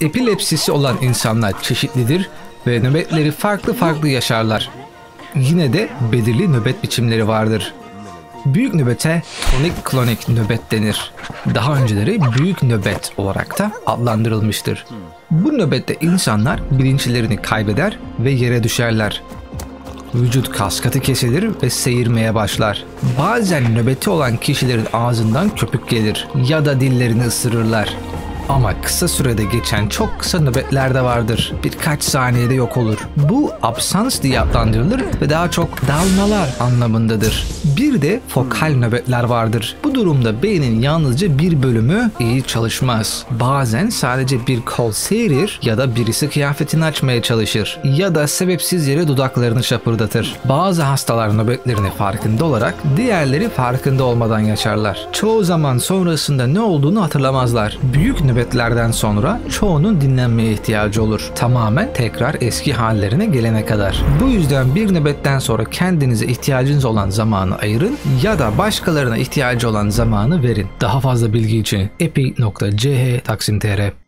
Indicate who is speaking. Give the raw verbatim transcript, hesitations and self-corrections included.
Speaker 1: Epilepsisi olan insanlar çeşitlidir ve nöbetleri farklı farklı yaşarlar. Yine de belirli nöbet biçimleri vardır. Büyük nöbete tonik-klonik nöbet denir. Daha önceleri büyük nöbet olarak da adlandırılmıştır. Bu nöbette insanlar bilinçlerini kaybeder ve yere düşerler. Vücut kaskatı kesilir ve seyirmeye başlar. Bazen nöbeti olan kişilerin ağzından köpük gelir ya da dillerini ısırırlar. Ama kısa sürede geçen çok kısa nöbetler de vardır. Birkaç saniyede yok olur. Bu absans diye adlandırılır ve daha çok dalmalar anlamındadır. Bir de fokal nöbetler vardır. Bu durumda beynin yalnızca bir bölümü iyi çalışmaz. Bazen sadece bir kol seyrir ya da birisi kıyafetini açmaya çalışır ya da sebepsiz yere dudaklarını şapırdatır. Bazı hastalar nöbetlerini farkında olarak, diğerleri farkında olmadan yaşarlar. Çoğu zaman sonrasında ne olduğunu hatırlamazlar. Büyük nöbetlerden sonra çoğunun dinlenmeye ihtiyacı olur. Tamamen tekrar eski hallerine gelene kadar. Bu yüzden bir nöbetten sonra kendinize ihtiyacınız olan zamanı ayırın ya da başkalarına ihtiyacı olan zamanı verin. Daha fazla bilgi için epi nokta ch taksim nokta tr